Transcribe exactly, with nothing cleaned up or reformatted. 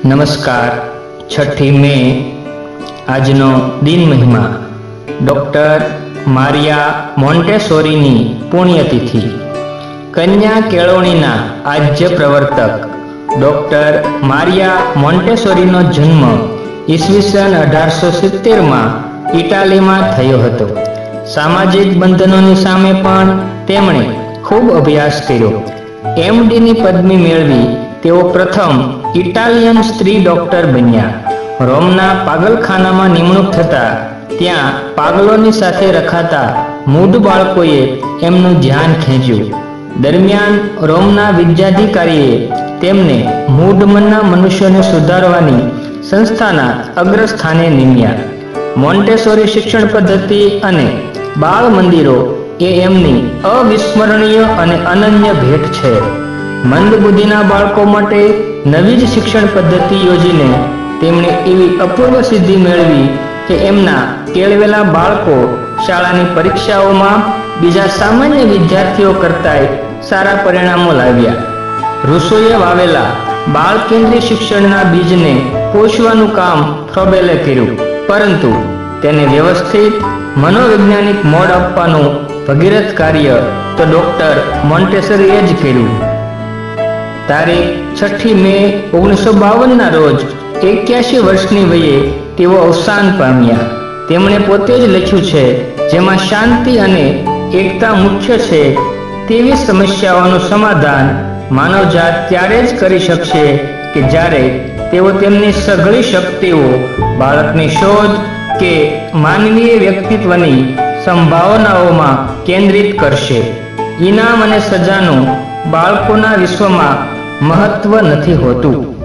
नमस्कार। छठी मे आजनो दिन महिमा डॉक्टर मारिया मोंटेसोरीनी पुण्यतिथि। कन्या केळवणीना आद्य प्रवर्तक डॉक्टर मारिया मोंटेसोरीनो जन्म ईस्वीसन अठार सौ सित्तेर में इटाली में थयो हतो। सामाजिक बंधनोनी सामे पण तेमणे खूब अभ्यास कर्यो। एमडी नी पदवी मेळवी तेओ प्रथम इटालियन स्त्री डॉक्टर बन्या। रोमना पागलखाना में निमणूक थता त्यां पागलोनी साथे रखाता मूढ बाळकोए एमनुं ध्यान खेंच्युं। दरमियान रोमना विद्याधिकारीए तेमने मूढ मनना मनुष्योने सुधारवानी संस्थाना अग्रस्थाने निम्या। मोंटेसोरी शिक्षण पद्धति अने बाळ मंदिरो ए एमनी अविस्मरणीय अने अनन्य भेट छे। मंद बुद्धिना बाळको माटे नवी ज शिक्षण पद्धति योजीने तेमणे एवी अपूर्व सिद्धि मेळवी के एमना केळवेला बाळको शाळानी परीक्षाओमां बीजा सामान्य विद्यार्थीओ करताय सारा परिणामो लाव्या। ऋषिए वावेला बाळ केन्द्रीय शिक्षणना बीजने पोषवानुं काम फ्रोबेले कर्युं, परंतु तेने व्यवस्थित मनोवैज्ञानिक मोड आपवानुं भगीरथ कार्य तो डॉक्टर मोंटेसोरीए ज कर्युं। तारीख छठी मे ओगनीस सौ बावन ना रोज एक्यासी वर्षनी वये तेओ अवसान पाम्या। तेमणे पोते ज लख्युं छे जेमां शांति अने एकता मुख्य छे तेवी समस्याओनुं समाधान मानवजात त्यारे ज करी शकशे के ज्यारे तेओ तेमनी सघળી शक्तिओ बाळकनी शोध के मानवीय व्यक्तित्वनी संभावनाओमां केंद्रित करशे। इनाम अने सजानुं बाळकोना विश्वमां महत्व नथी होतुं।